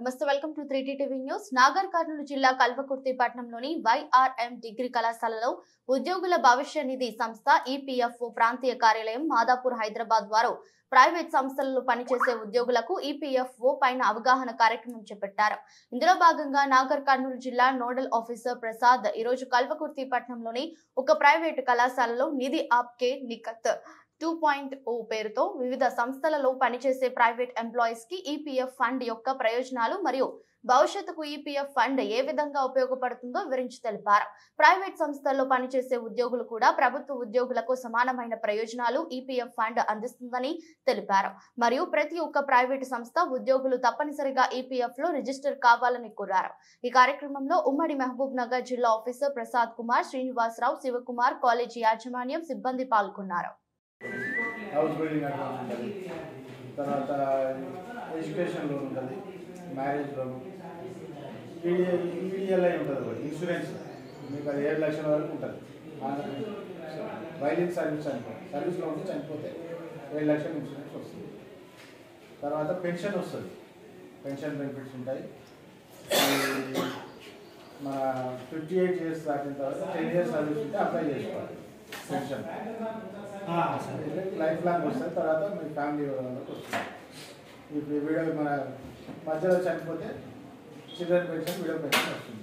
నమస్తే, welcome to 3T TV news. Nagar Kurnool జిల్లా కల్వకుర్తి పట్టణంలోని YRM డిగ్రీ కళాశాలలో ఉద్యోగుల భవిష్య నిధి సంస్థ EPFO ప్రాంతీయ కార్యాలయం మాదాపూర్ హైదరాబాద్ వారు ప్రైవేట్ సంస్థలలో పనిచేసే ఉద్యోగులకు EPFO పైన అవగాహన కార్యక్రమం చేపట్టారు. ఇందులో భాగంగా నాగర్ కర్నూలు జిల్లా నోడల్ ఆఫీసర్ ప్రసాద్ ఈ రోజు కల్వకుర్తి పట్టణంలోని ఒక ప్రైవేట్ కళాశాలలో నిధి ఆప్కే నికత్ 2.0 పేరుతో వివిధ సంస్థలలో పనిచేసే ప్రైవేట్ ఎంప్లాయీస్ కి EPF ఫండ్ యొక్క ప్రయోజనాలు మరియు భవిష్యత్తుకు EPF ఫండ్ ఏ విధంగా ఉపయోగపడుతుందో వివరించి తెలిపారు. ప్రైవేట్ సంస్థల్లో పనిచేసే ఉద్యోగులు కూడా ప్రభుత్వ ఉద్యోగులకు సమానమైన ప్రయోజనాలు EPF ఫండ్ అందిస్తుందని తెలిపారు. మరియు ప్రతి ఒక్క ప్రైవేట్ సంస్థ ఉద్యోగులు తప్పనిసరిగా EPF లో రిజిస్టర్ కావాలని కోరారు. ఈ కార్యక్రమంలో ఉమ్మడి మహబూబ్ నగర్ జిల్లా ఆఫీసర్ ప్రసాద్ కుమార్, శ్రీనివాసరావు, శివకుమార్, కాలేజీ యాజమాన్యం, సిబ్బంది పాల్గొన్నారు. హౌస్ బిల్డింగ్ అకౌంట్ ఉంటుంది, తర్వాత ఎడ్యుకేషన్ లోన్ ఉంటుంది, మ్యారేజ్ లోన్, ఈడిఎల్ఐ ఉంటుంది, ఒకటి ఇన్సూరెన్స్ మీకు అది 7 లక్షల వరకు ఉంటుంది. వైలింగ్ సర్వీస్లో ఉంటే చనిపోతే 7 లక్షల ఇన్సూరెన్స్ వస్తుంది. తర్వాత పెన్షన్ వస్తుంది, పెన్షన్ బెనిఫిట్స్ ఉంటాయి. మన 58 ఇయర్స్ దాటిన తర్వాత 10 ఇయర్స్ సర్వీస్ ఉంటే అప్లై చేసుకోవాలి పెన్షన్. లైఫ్ లాంగ్ వస్తుంది. తర్వాత మీ ఫ్యామిలీ వస్తుంది. ఇప్పుడు వీడియో మన మధ్యలో చనిపోతే చిల్డ్రన్ పెన్షన్, వీడియో పెన్షన్ వస్తుంది.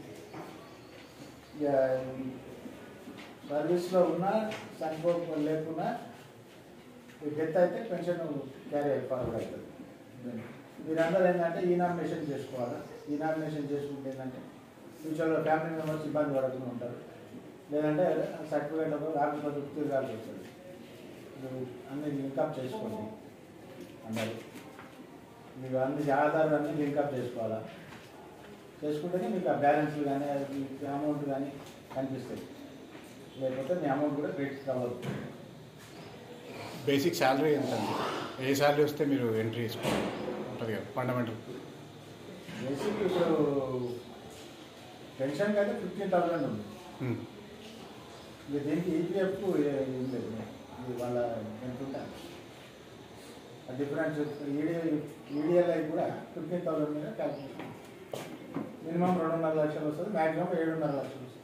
సర్వీస్లో ఉన్నా లేకున్నా డెత్ అయితే పెన్షన్ క్యారీ ఫార్వర్డ్ అవుతుంది. మీరందరూ ఏంటంటే ఈ నామినేషన్ చేసుకోవాలి. ఈ నామినేషన్ చేసుకుంటే ఏంటంటే ఫ్యూచర్లో ఫ్యామిలీ మెంబర్స్ ఇబ్బంది పడకుండా ఉంటారు. లేదంటే సర్టిఫికేట్ ఆఫీస్లో తిరగాల్సి వస్తుంది. అన్నీ లింకప్ చేసుకోండి. అందరూ మీకు అన్ని ఆధారాలు అన్నీ లింకప్ చేసుకోవాలా. చేసుకుంటేనే మీకు ఆ బ్యాలెన్స్లు కానీ అమౌంట్ కానీ కనిపిస్తాయి. లేకపోతే మీ అమౌంట్ కూడా క్రెడిట్ అవ్వదు. బేసిక్ శాలరీ ఎంత? ఏ శాలరీ వస్తే మీరు ఎంట్రీ చేసుకోవాలి ఉంటుంది కదా ఫండమెంటల్. బేసిక్ ఇప్పుడు పెన్షన్కి అయితే 15,000 ఉంది. దీనికి EPF ఏం లేదు. వాళ్ళ ఎంత ఉంటారు డిఫరెన్స్. ఈడిఎల్ఐ కూడా 15,000 మీద క్యాల్కులేషన్. మినిమం 2.5 లక్షలు వస్తుంది, మ్యాక్సిమం 7.5 లక్షలు వస్తుంది.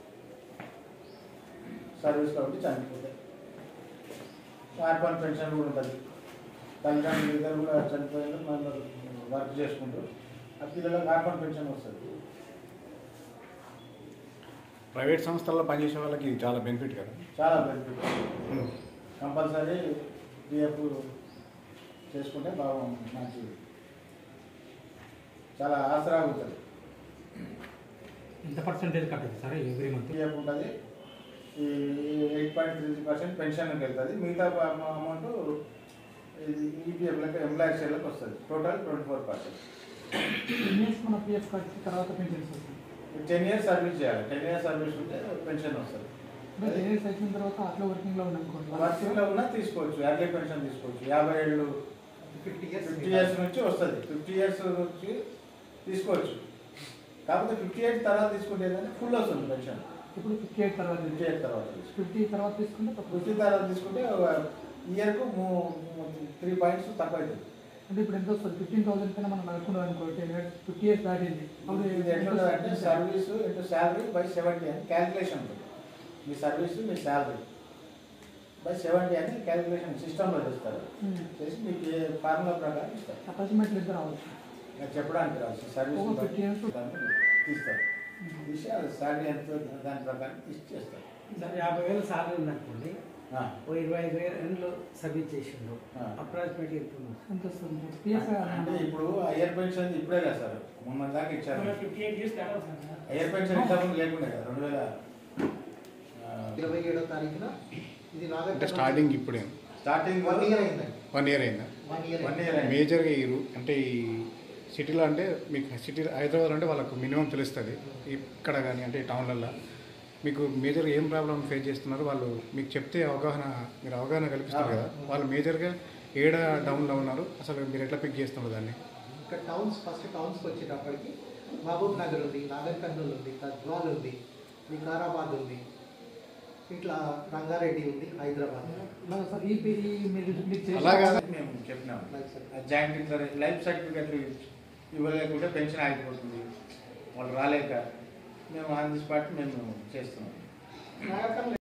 సర్వీస్ కాబట్టి చనిపోతాయి. ఆర్ఫన్ పెన్షన్ కూడా ఉంటుంది. తల్లిదండ్రులు ఇద్దరు కూడా చనిపోయిన మనం వర్క్ చేసుకుంటారు. ఆ పిల్లలకు ఆర్ఫన్ పెన్షన్ వస్తుంది. ప్రైవేట్ సంస్థల్లో పనిచేసే వాళ్ళకి చాలా బెనిఫిట్ కదా. చాలా బెనిఫిట్. కంపల్సరీ PF చేసుకుంటే మంచిది. చాలా ఆసరా ఉంటుంది. ఎంత పర్సెంటేజ్ కట్టదు సార్ ఎవ్రీ మంత్? PF ఉంటుంది. ఈ 8.3% పెన్షన్కి వెళ్తుంది. మిగతా అమౌంట్ EPF ఎంప్లాయీ షేర్లకు వస్తుంది. టోటల్ 24%. మన PF కట్టి తర్వాత పెన్షన్ వస్తుంది. 10 ఇయర్స్ సర్వీస్ చేయాలి. 10 ఇయర్స్ సర్వీస్ ఉంటే పెన్షన్ వస్తుంది. 10 ఇయర్స్ అయిన తర్వాత అట్లా వర్కింగ్లో ఉన్నానుకోండి, వర్కింగ్లో ఉన్నా తీసుకోవచ్చు. ఎర్లీ పెన్షన్ తీసుకోవచ్చు. 50 ఏళ్ళు 50 ఇయర్స్ నుంచి వస్తుంది. 50 ఇయర్స్ నుంచి తీసుకోవచ్చు. కాకపోతే 58 తర్వాత తీసుకుంటే ఏంటంటే ఫుల్ వస్తుంది పెన్షన్. ఇప్పుడు 58 తర్వాత 50 తర్వాత తీసుకుంటే 50 తర్వాత తీసుకుంటే ఇయర్కు 3 పాయింట్స్ తక్కువ అవుతుంది. అంటే ఇప్పుడు ఎంత వస్తుంది? 15,000 కన్నా మనం అనుకున్నాం అనుకో, 50 ఇయర్స్ దాటింది. అప్పుడు ఇది ఎట్లుంటుందంటే సర్వీస్ ఇంటూ శాలరీ బై 70 అని క్యాలిక్యులేషన్ ఉంటుంది. మీ సర్వీస్ మీ శాలరీ బై 70 అని క్యాలిక్యులేషన్ సిస్టంలో చేస్తారు. చేసి మీకు ఏ ఫార్ములా ప్రకారం ఇస్తారు. అపార్ట్మెంట్లు ఎంత రావచ్చు చెప్పడానికి రావచ్చు. సర్వీస్ తీస్తారు. తీసి అది శాలరీ ఎంత దాని ప్రకారం ఇచ్చేస్తారు. 50,000 శాలరీ ఉందనుకోండి, 25,000 సబ్మిట్ చేసిండు, అప్రాక్సిమేట్లీ ఎంత వస్తుంది? అంటే ఇప్పుడు హైయర్ పెన్షన్ ఇప్పుడే కదా సార్, మొన్న దాకా ఇచ్చారు. 58 ఇయర్స్ హైయర్ పెన్షన్ ఇంతకుముందు లేకుండా కదా 2027వ తారీఖున ఇది అంటే స్టార్టింగ్ ఇప్పుడే స్టార్టింగ్ 1 ఇయర్ అయింది. 1 ఇయర్ అయిందా? 1 ఇయర్ మేజర్గా అంటే ఈ సిటీలో అంటే మీకు సిటీ హైదరాబాద్ అంటే వాళ్ళకు మినిమం తెలుస్తుంది. ఇక్కడ కానీ అంటే టౌన్లలో మీకు మేజర్గా ఏం ప్రాబ్లం ఫేస్ చేస్తున్నారు వాళ్ళు మీకు చెప్తే మీరు అవగాహన కల్పిస్తారు కదా. వాళ్ళు మేజర్గా ఏడ డౌన్లో ఉన్నారు, అసలు మీరు ఎట్లా పిక్ చేస్తున్నారు దాన్ని? ఇక్కడ ఫస్ట్ టౌన్స్కి వచ్చేటప్పటికి మహబూబ్ నగర్ ఉంది, నాగర్ కర్నూలు ఉంది, గద్వాల్ ఉంది, వికారాబాద్ ఉంది, ఇట్లా రంగారెడ్డి ఉంది, హైదరాబాద్. అలాగే మేము చెప్పినాం జాయింట్ లైఫ్ సర్టిఫికెట్లు ఇవ్వలేకుంటే పెన్షన్ ఆగిపోతుంది. వాళ్ళు రాలేక మేము ఆన్ ది స్పాట్ మేము చేస్తున్నాం.